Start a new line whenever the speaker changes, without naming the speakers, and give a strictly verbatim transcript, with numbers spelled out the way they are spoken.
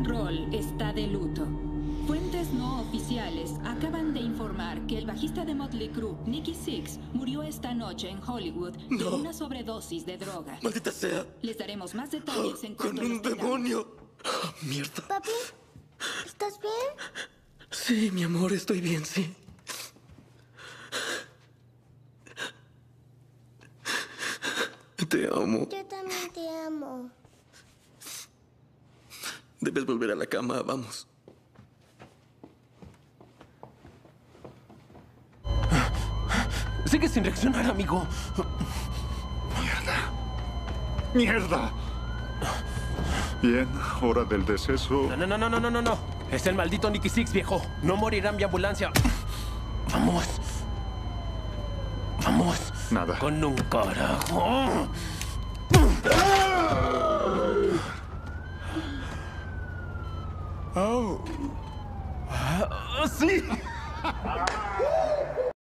roll está de luto. Fuentes no oficiales acaban de informar que el bajista de Motley Crue, Nicky Sixx, murió esta noche en Hollywood de
No.
una sobredosis de droga.
¡Maldita sea!
Les daremos más detalles en
¡Con
cuanto
un
los tengamos.
demonio! Oh, ¡mierda!
Papi, ¿estás bien?
Sí, mi amor, estoy bien, sí. Te amo.
Yo también te amo.
Debes volver a la cama, vamos.
Sigue sin reaccionar, amigo.
Mierda. ¡Mierda! Bien, hora del deceso.
No, no, no, no, no, no, no, no. Es el maldito Nicky Sixx, viejo. No morirá en mi ambulancia. Vamos. Vamos.
Nada.
Con un carajo. Oh. Ah, sí.